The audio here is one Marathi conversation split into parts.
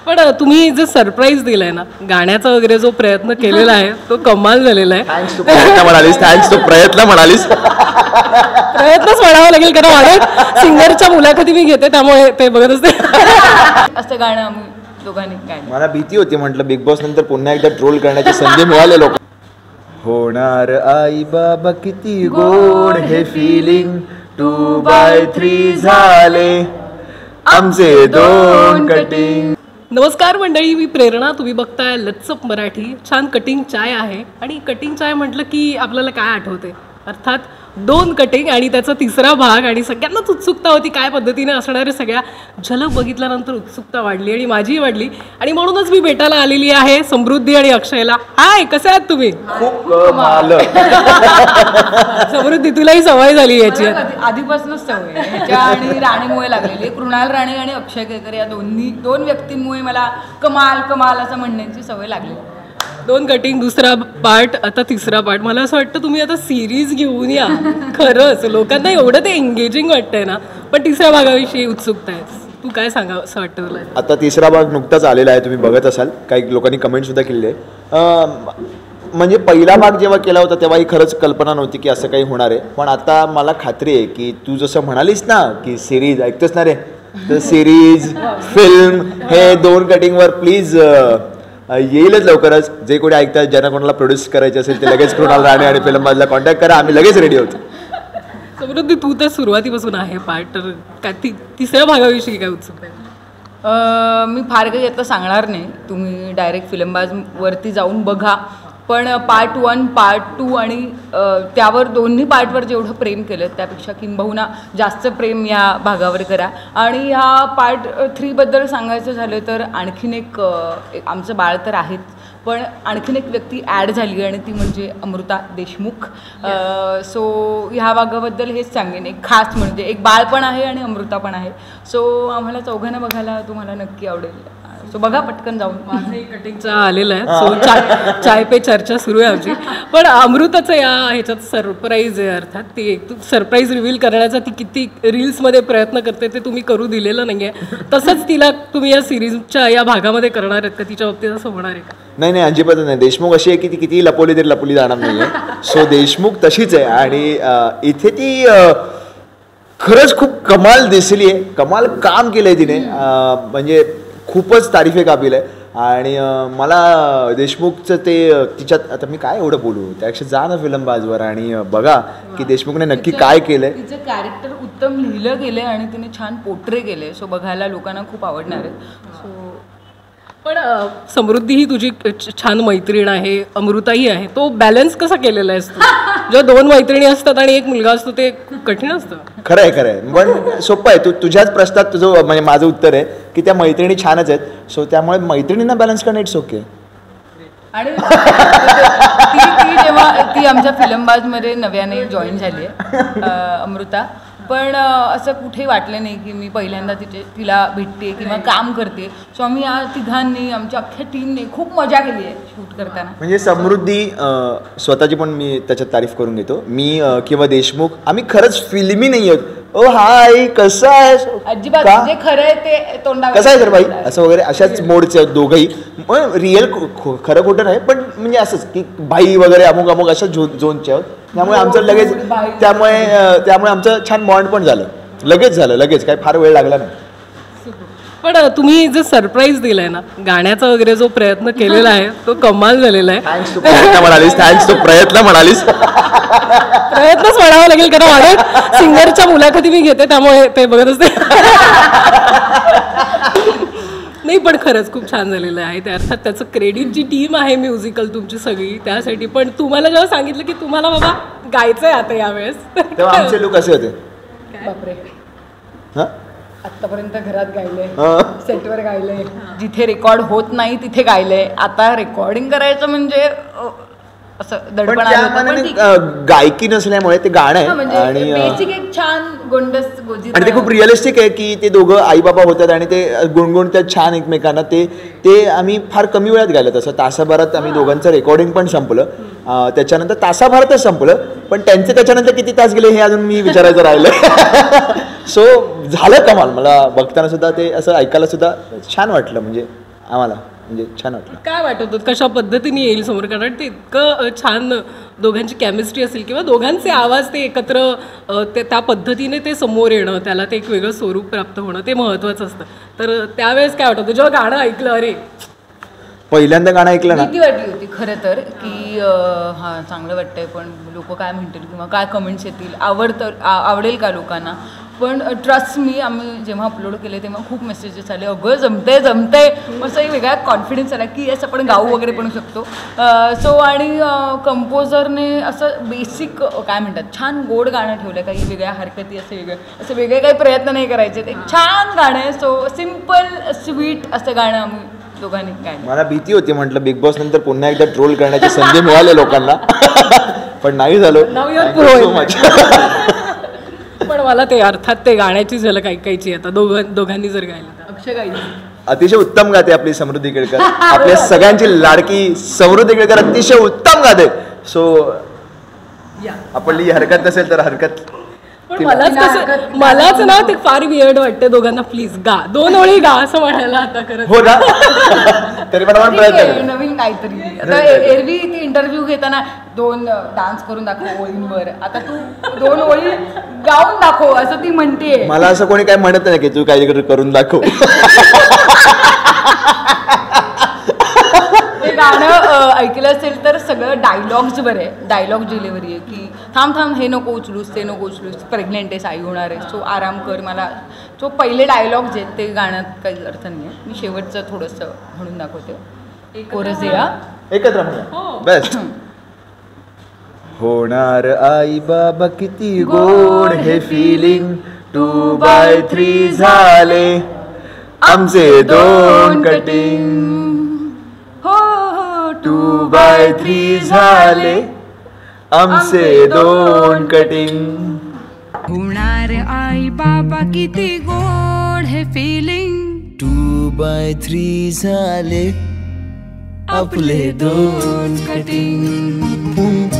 पण तुम्ही जे सरप्राईज दिलाय ना गाण्याचा वगैरे जो प्रयत्न केलेला आहे तो कमाल झालेला आहे. थँक्स टू प्रयत्न म्हणालीस, थँक्स टू प्रयत्न म्हणालीस. प्रयत्नच म्हणावं लागेल कारण माझ्या सिंगरच्या मुलाखती मी घेते त्यामुळे ते बघत असते. असं गाणं आम्ही दोघांनी काय. मला भीती होती, म्हटलं बिग बॉस नंतर पुन्हा एकदा ट्रोल करण्याची संधी मिळाली लोक. होणार आई बाबा किती गोड हे फिलिंग 2x3 झाले आमचे 2 कटिंग. नमस्कार मंडळी, मी प्रेरणा. तुम्ही बघताय लट्सअप मराठी. छान कटिंग चाय आहे आणि कटिंग चाय म्हटलं की आपल्याला काय आठवते, अर्थात 2 कटिंग आणि त्याचा तिसरा भाग. आणि सगळ्यांनाच उत्सुकता होती काय पद्धतीने असणार आहे. सगळ्या झलक बघितल्यानंतर उत्सुकता वाढली आणि माझीही वाढली आणि म्हणूनच मी भेटायला आलेली आहे समृद्धी आणि अक्षयला. हाय, कसे आहात तुम्ही? खूप कमाल. समृद्धी, तुलाही सवय झाली याची? आधीपासूनच सवय ह्याच्या आणि राणीमुळे लागलेली. कृणाल राणे आणि अक्षय केळकर या दोन व्यक्तींमुळे मला कमाल कमाल असं म्हणण्याची सवय लागली. 2 कटिंग, दुसरा पार्ट, आता तिसरा पार्ट. मला असं वाटतं तुम्ही आता सिरीज घेऊन या. खरंच लोकांना एवढं ते एंगेजिंग वाटतंय ना. पण तिसऱ्या भागाविषयी उत्सुकता आहे. तू काय सांगा असं वाटतं तुला? आता तिसरा भाग नुकताच आलेला आहे, तुम्ही बघत असाल. काही लोकांनी कमेंट सुद्धा केलेली आहे. म्हणजे पहिला भाग जेव्हा केला होता तेव्हा ही खरंच कल्पना नव्हती की असं काही होणार आहे. पण आता मला खात्री आहे की तू जसं म्हणालीस ना की सिरीज ऐकतोस ना रे, तर सिरीज फिल्म हे 2 कटिंगवर प्लीज येईलच लवकरच. जे कोणी ऐकतात, ज्यांना कोणाला प्रोड्यूस करायचे असेल ते लगेच कृणाल राणे आणि फिल्मबाजला कॉन्टॅक्ट करा, आम्ही लगेच रेडी होतो. समृद्धी, तू तर सुरुवातीपासून आहे पार्ट, तर काय तिसऱ्या भागाविषयी काय उत्सुकता आहे? मी फार काही आता सांगणार नाही. तुम्ही डायरेक्ट फिल्मबाजवरती जाऊन बघा. पण पार्ट 1, पार्ट 2 आणि त्यावर दोन्ही पार्टवर जेवढं प्रेम केलं त्यापेक्षा किंबहुना जास्त प्रेम या भागावर करा. आणि ह्या पार्ट 3बद्दल सांगायचं झालं तर आणखीन एक आमचं बाळ तर आहेच, पण आणखीन एक व्यक्ती ॲड झाली आणि ती म्हणजे अमृता देशमुख. सो ह्या भागाबद्दल हेच सांगेन, एक खास म्हणजे एक बाळ पण आहे आणि अमृता पण आहे. सो आम्हाला चौघांना बघायला तुम्हाला नक्की आवडेल. सो बघा पटकन जाऊन. माझंही कटिंगचा आलेला आहे. सो चाय पे चर्चा सुरू आहे आमची. पण अमृताचं या ह्याच्यात सरप्राईज आहे, अर्थात ती एक सरप्राईज रिव्हील करण्याचा ती किती रील्समध्ये प्रयत्न करते ते तुम्ही करू दिलेलं नाही आहे. तसंच तिला तुम्ही या सिरीजच्या या भागामध्ये करणार आहेत का? तिच्या बाबतीत असं होणार आहे का? नाही नाही, अजिबात नाही. देशमुख अशी आहे की ती किती लपवली तरी लपवली जाणार नाही आहे. सो देशमुख तशीच आहे आणि इथे ती खरंच खूप कमाल दिसली आहे. कमाल काम केलं आहे तिने. म्हणजे खूपच तारीफे काबिल आहे. आणि मला देशमुखचं ते तिच्यात, आता मी काय एवढं बोलू, त्यापेक्षा जा ना फिल्मबाजवर आणि बघा की देशमुखने नक्की काय केलंय. तिचं कॅरेक्टर उत्तम लिहिलं गेलंय आणि तिने छान पोर्ट्रे केले. सो बघायला लोकांना खूप आवडणार आहे. सो पण समृद्धी ही तुझी छान मैत्रीण आहे, अमृताही आहे. तो बॅलन्स कसा केलेला आहेस तू? जेव्हा 2 मैत्रिणी असतात आणि एक मुलगा असतो ते खूप कठीण असतं. खरं आहे, खरं आहे, पण सोपं आहे. तुझ्याच प्रश्नात तुझं म्हणजे माझं उत्तर आहे की त्या मैत्रिणी छानच आहेत. सो त्यामुळे मैत्रिणींना बॅलन्स करणं इट्स ओके. आणि जेव्हा ती आमच्या फिल्मबाजमध्ये नव्याने जॉईन झाली आहे अमृता, पण असं कुठेही वाटलं नाही की मी पहिल्यांदा तिला भेटते किंवा काम करते. सो आम्ही या तिघांनी, आमच्या अख्ख्या टीमने खूप मजा केली आहे शूट करताना. म्हणजे समृद्धी स्वतःची पण मी त्याच्यात तारीफ करून घेतो. मी किंवा देशमुख आम्ही खरंच फिल्मी नाही आहोत. ओ हाय, कसं आहे? अजिबात जे खरं आहे ते तोंडावर कसं आहे सर बाई असं वगैरे अशाच मोडचे आहेत दोघंही. रिअल खरं खोटं नाही, पण म्हणजे असंच की बाई वगैरे अमुक अमुक अशा झोनचे आहोत. त्यामुळे आमचं लगेच त्यामुळे आमचं छान बॉन्ड पण झालं. लगेच काही फार वेळ लागला नाही. पण तुम्ही जे सरप्राईज दिलाय ना गाण्याचा वगैरे जो प्रयत्न केलेला आहे तो कमाल झालेला आहे. थँक्स टू प्रयत्न म्हणालीस, थँक्स टू प्रयत्न म्हणालीस. प्रयत्नच म्हणावं लागेल कारण माझ्या सिंगरच्या मुलाखती मी घेते त्यामुळे ते बघत असते. नाही, पण खरंच खूप छान झालेलं आहे ते. अर्थात त्याचं क्रेडिट जी टीम आहे म्युझिकल तुमची सगळी त्यासाठी. पण तुम्हाला जेव्हा सांगितलं की तुम्हाला बाबा गायचंय आता यावेळेस, तेव्हा आमचे लोक कसे होते? बापरे, हां आतापर्यंत घरात गायले, सेटवर गायले, जिथे रेकॉर्ड होत नाही तिथे गायले. आता रेकॉर्डिंग करायचं म्हणजे असं दडपण आलं. गायकी नसल्यामुळे ते गाणं आहे आणि बेसिक एक छान गोंडस गोजी आणि ते खूप रिअलिस्टिक आहे की ते दोघं आई बाबा होतात आणि ते गुणगुणतात छान एकमेकांना. ते आम्ही फार कमी वेळात गायलं. तसं तासाभरात आम्ही दोघांचं रेकॉर्डिंग पण संपलं. त्याच्यानंतर तासाभरातच संपलं, पण त्यांचे त्याच्यानंतर किती तास गेले हे अजून मी विचारायचं राहिलं. सो झालं कमाल. मला बघताना सुद्धा ते असं ऐकायला सुद्धा छान वाटलं. म्हणजे आम्हाला म्हणजे छान वाटलं. काय वाटत होतं कशा पद्धतीने येईल समोर, कारण ते इतकं छान दोघांची केमिस्ट्री असेल किंवा दोघांचे आवाज ते एकत्र त्या पद्धतीने ते समोर येणं, त्याला ते एक वेगळं स्वरूप प्राप्त होणं ते महत्त्वाचं असतं. तर त्यावेळेस काय वाटत होतं जेव्हा गाणं ऐकलं, अरे पहिल्यांदा गाणं ऐकलं ना, भीती वाटली होती खरं तर, की हां चांगलं वाटतंय पण लोक काय म्हणतील किंवा काय कमेंट्स येतील, आवडेल का लोकांना. पण ट्रस्ट मी, आम्ही जेव्हा अपलोड केले तेव्हा खूप मेसेजेस आले, अगं जमते असं एक वेगळा कॉन्फिडन्स आला की येस आपण गाऊ वगैरे पण शकतो. सो आणि कंपोजरने असं बेसिक काय म्हणतात छान गोड गाणं ठेवलं, काही वेगळ्या हरकती असे वेगळे काही प्रयत्न नाही करायचे, एक छान गाणं आहे. सो सिम्पल स्वीट असं गाणं आम्ही दोघांनी गायलं. मला भीती होती, म्हटलं बिग बॉस नंतर पुन्हा एकदा ट्रोल करण्याची संधी मिळाली लोकांना पण नाही झालो. Now you are pro in that. पण मला ते अर्थात ते गाण्याची झलक ऐकायची आता दोघांनी जर गायलं तर. अक्षय गायली अतिशय उत्तम गाते आपली समृद्धी केळकर, आपल्या सगळ्यांची लाडकी समृद्धी केळकर अतिशय उत्तम गाते. सो आपली हरकत नसेल तर हरकत. पण मलाच ना ते फार वियर्ड वाटते दोघांना, प्लीज गा 2 ओळी गा असं म्हणायला आता करत हो ना तरी पण आपण प्रयत्न करू. नवीन काहीतरी. आता एरवी ती इंटरव्ह्यू घेताना 2 डान्स करून दाखव ओळींवर, आता तू 2 ओळी गाऊन दाखव असं ती म्हणते. मला असं कोणी काय म्हणत नाही की तू काही करून दाखव. ते गाणं ऐकलं असेल तर सगळं डायलॉग्सवर आहे, डायलॉग डिलिव्हरी आहे की थांब हे नको उचलूस, ते नको उचलूस, प्रेग्नेंट आहे, आई होणार आहे, सो आराम कर. मला सो पहिले डायलॉग्स आहेत ते गाण्यात काही अर्थ नाही आहे, मी शेवटचं थोडंसं म्हणून दाखवते. कोरस या एकत्र म्हणूया बेस्ट. होणार आई बाबा किती गोड हे फिलिंग, 2x3 झाले आमचे 2 कटिंग, हो 2x3 झाले आमचे 2 कटिंग. होणार आई बाबा किती गोड हे फिलिंग, 2x3 झाले आपले 2 कटिंग.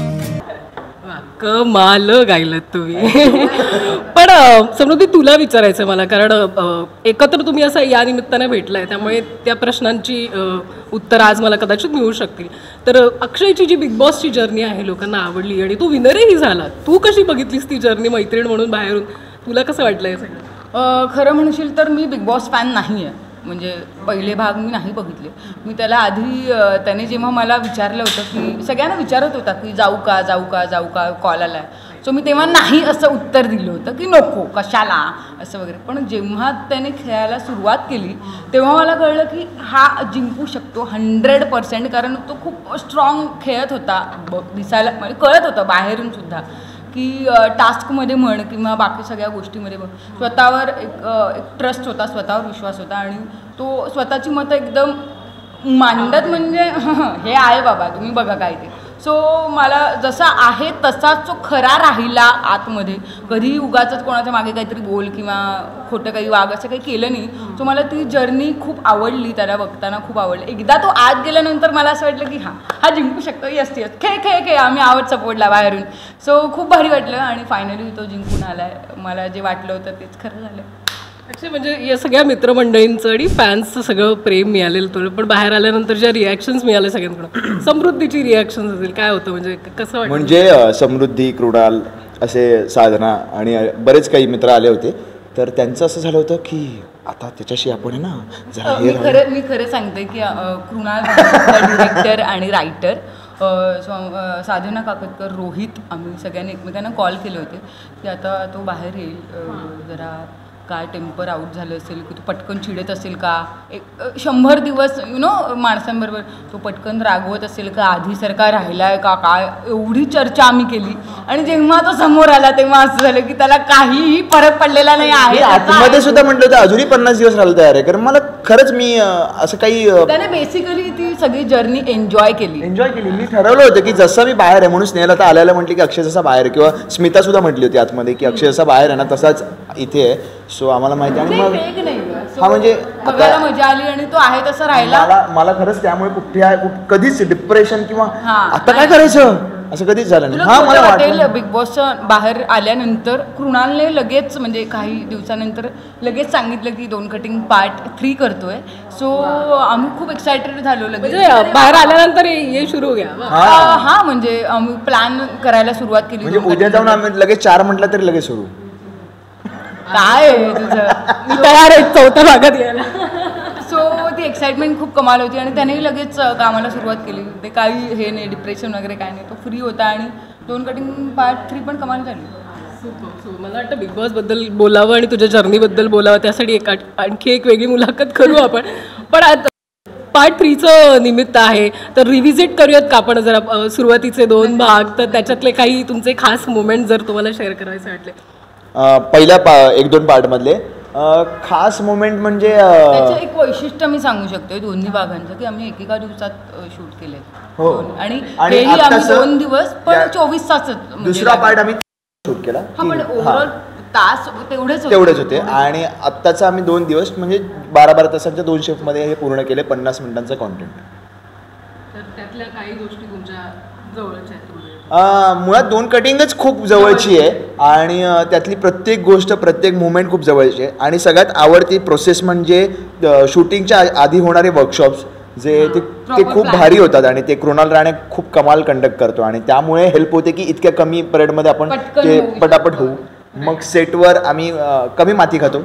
कमाल गायलं तुम्ही. पण समृद्धी तुला विचारायचं मला, कारण एकत्र तुम्ही असं या निमित्ताने भेटलाय त्यामुळे त्या प्रश्नांची उत्तर आज मला कदाचित मिळू शकतील. तर अक्षयची जी बिग बॉसची जर्नी आहे लोकांना आवडली आणि तू विनरही झाला, तू कशी बघितलीस ती जर्नी मैत्रीण म्हणून बाहेरून, तुला कसं वाटलं हे सगळं? खरं म्हणशील तर मी बिग बॉस फॅन नाही आहे, म्हणजे पहिले भाग मी नाही बघितले. मी त्याला आधी त्याने जेव्हा मला विचारलं होतं की सगळ्यांना विचारत होता की जाऊ का कॉल आला आहे, सो मी तेव्हा नाही असं उत्तर दिलं होतं की नको कशाला असं वगैरे. पण जेव्हा त्याने खेळायला सुरुवात केली तेव्हा मला कळलं की हा जिंकू शकतो 100%, कारण तो खूप स्ट्रॉंग खेळत होता, दिसायला म्हणजे कळत होतं बाहेरून सुद्धा की टास्कमध्ये म्हण किंवा बाकी सगळ्या गोष्टीमध्ये म्हण स्वतःवर एक ट्रस्ट होता, स्वतःवर विश्वास होता आणि तो स्वतःची मतं एकदम मांडत म्हणजे हे आहे बाबा तुम्ही बघा काय ते. सो मला जसा आहे तसाच तो खरा राहिला आतमध्ये, कधीही उगाचच कोणाच्या मागे काहीतरी बोल किंवा खोटं काही वाग असं काही केलं नाही. सो मला ती जर्नी खूप आवडली, त्याला बघताना खूप आवडली. एकदा तो आत गेल्यानंतर मला असं वाटलं की हा जिंकू शकतो, यस खेळ आम्ही आवड सपोर्टला बाहेरून. सो खूप भारी वाटलं आणि फायनली तो जिंकून आलाय. मला जे वाटलं होतं तेच खरं झालं. अच्छा, म्हणजे या सगळ्या मित्रमंडळींचं आणि फॅन्सचं सगळं प्रेम मिळालेलं तुला, पण बाहेर आल्यानंतर ज्या रिॲक्शन्स मिळाल्या सगळ्यांकडून, समृद्धीची रिॲक्शन्स असेल काय होतं, म्हणजे कसं वाटतं? म्हणजे समृद्धी, कृणाल असे साधना आणि बरेच काही मित्र आले होते, तर त्यांचं असं झालं होतं की आता त्याच्याशी आपण आहे ना जरा मी खरं सांगते की कृणाल डिरेक्टर आणि रायटर, साधना काकतकर, रोहित, आम्ही सगळ्यांनी एकमेकांना कॉल केले होते की आता तो बाहेर येईल, जरा काय टेम्पर आउट झालं असेल की तो पटकन चिडत असेल का, 100 दिवस माणसांबरोबर तो पटकन रागवत असेल का, आधीसारखा राहिला आहे का, काय एवढी चर्चा आम्ही केली. आणि जेव्हा तो समोर आला तेव्हा असं झालं की त्याला काहीही फरक पडलेला नाही आहे. आतमध्ये सुद्धा म्हटलं होतं अजूनही 50 दिवस राहिलं तयार आहे, कारण मला खरंच मी असं काही त्याने बेसिकली ती सगळी जर्नी एन्जॉय केली. मी ठरवलं होतं की जसं मी बाहेर आहे म्हणून स्नेहल आता आल्याला म्हटली की अक्षय जसा बाहेर आहे, किंवा स्मिता सुद्धा म्हटली होती आतमध्ये की अक्षय जसा बाहेर आहे ना तसाच इथे आहे. सो आम्हाला माहिती आणि मग हा म्हणजे बघायला मजा आली आणि तो आहे तसं राहिला. मला खरंच त्यामुळे कधीच डिप्रेशन किंवा आता काय करायचं असं कधीच झालं तुला नाही. हा मला वाटेल वाटलं बिग बॉसच्या बाहेर आल्यानंतर कृणालने लगेच म्हणजे काही दिवसानंतर लगेच सांगितलं की 2 कटिंग पार्ट 3 करतोय. सो आम्ही खूप एक्सायटेड झालो लगेच. म्हणजे बाहेर आल्यानंतर ये सुरू हो गया. हा म्हणजे आम्ही प्लॅन करायला सुरुवात केली. म्हणजे उद्या जाऊन आम्ही लगेच 4 म्हटलं तरी लगेच सुरू. काय आहे तुझं. मी तयार आहे 4थ्या भागात यायला. सो ती एक्साइटमेंट खूप कमाल होती आणि त्यानेही लगेच कामाला सुरुवात केली. ते काही हे नाही डिप्रेशन वगैरे काय नाही. तो फ्री होता आणि 2 कटिंग पार्ट 3 पण कमाल झाली. मला वाटतं बिग बॉस बद्दल बोलावं आणि तुझ्या जर्नीबद्दल बोलावं त्यासाठी आणखी एक वेगळी मुलाखत करू आपण. पण आता पार्ट 3चं निमित्त आहे तर रिव्हिजिट करूयात का आपण जरा सुरुवातीचे 2 भाग. तर त्याच्यातले काही तुमचे खास मोमेंट जर तुम्हाला शेअर करायचे वाटले. पहिल्या 1-2 पार्टमधले खास मोमेंट म्हणजे त्याचं एक वैशिष्ट्य मी सांगू शकते दोन्ही भागांचं की आम्ही एकेका दिवसात शूट केले. हो. आणि आणि हेही आम्ही आत्ताचं 2 दिवस पण 24 तास. दुसरा पार्ट आम्ही शूट केला. पण ओव्हरऑल तास तेवढेच होते आणि आत्ताचा आम्ही 2 दिवस म्हणजे 12-12 तासांच्या 2 शिफ्टमध्ये हे पूर्ण केले 50 मिनिटांचं कॉन्टेंट. तर त्यातल्या काही गोष्टी तुमच्या जवळच्या आहेत. मुळात 2 कटिंगच खूप जवळची आहे आणि त्यातली प्रत्येक गोष्ट प्रत्येक मुवमेंट खूप जवळची आहे. आणि सगळ्यात आवडती प्रोसेस म्हणजे शूटिंगच्या आधी होणारे वर्कशॉप्स जे ते खूप भारी होतात आणि ते कृणाल राणे खूप कमाल कंडक्ट करतो आणि त्यामुळे हेल्प होते की इतक्या कमी पिरियडमध्ये आपण ते पटापट होऊ. मग सेटवर आम्ही कमी माती खातो.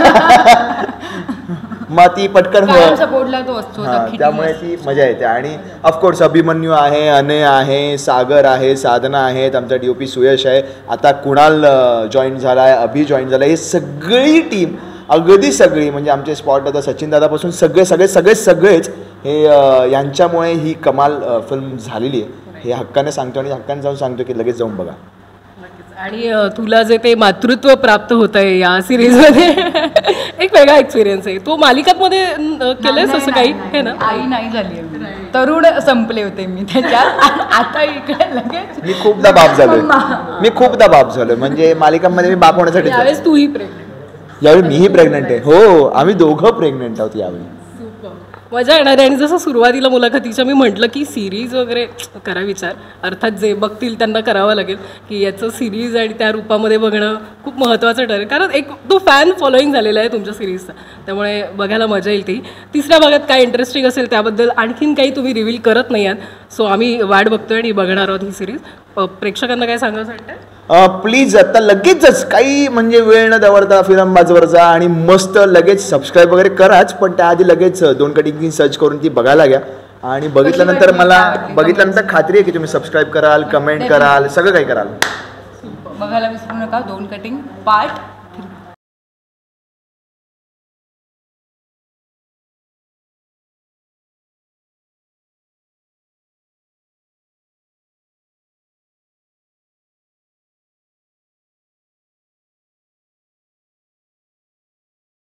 माती पटकन त्यामुळे ती मजा येते. आणि ऑफकोर्स अभिमन्यू आहे, अनय आहे, सागर आहे, साधना आहेत, आमचा DOP सुयश आहे, आता कुणाल जॉईन झाला आहे, अभि जॉईन झाला आहे. ही सगळी टीम अगदी सगळी म्हणजे आमचे स्पॉट आता सचिन दादापासून सगळेच हे यांच्यामुळे ही कमाल फिल्म झालेली आहे. हे हक्काने सांगतो आणि हक्काने जाऊन सांगतो की लगेच जाऊन बघा. आणि तुला जे ते मातृत्व प्राप्त होत आहे या सिरीजमध्ये एक वेगळा एक्सपिरियन्स आहे. तो मालिकांमध्ये केलंयस असं काही आहे ना. आई नाही झाली तरुण संपले होते मी त्याच्यात. आता इकडे लगेच मी खूपदा बाप झालोय म्हणजे मालिकांमध्ये मी बाप होण्यासाठी. यावेळेस तूही प्रेग्नेंट. यावेळी मीही प्रेग्नंट आहे. हो आम्ही दोघं प्रेग्नंट आहोत यावेळी. मजा येणार आहे. आणि जसं सुरुवातीला मुलाखतीच्या मी म्हटलं की सिरीज वगैरे करा विचार. अर्थात जे बघतील त्यांना करावं लागेल की याचं सिरीज आणि त्या रूपामध्ये बघणं खूप महत्त्वाचं ठरेल. कारण एक तो फॅन फॉलोईंग झालेला आहे तुमच्या सिरीजचा. त्यामुळे बघायला मजा येईल. ती तिसऱ्या भागात काय इंटरेस्टिंग असेल त्याबद्दल आणखीन काही तुम्ही रिव्हील करत नाही आहात. सो आम्ही वाट बघतोय आणि बघणार आहोत ही सिरीज. प्रेक्षकांना काय सांगायचं वाटतं. प्लीज आता लगेचच काही म्हणजे वेळ न दवडता फिल्मबाजवर जा आणि मस्त लगेच सबस्क्राईब वगैरे कराच. पण त्याआधी लगेच 2 कटिंग सर्च करून ती बघायला घ्या आणि बघितल्यानंतर खात्री आहे की तुम्ही सबस्क्राईब कराल, कमेंट कराल, सगळं काही कराल. बघायला विसरू नका 2 कटिंग पार्ट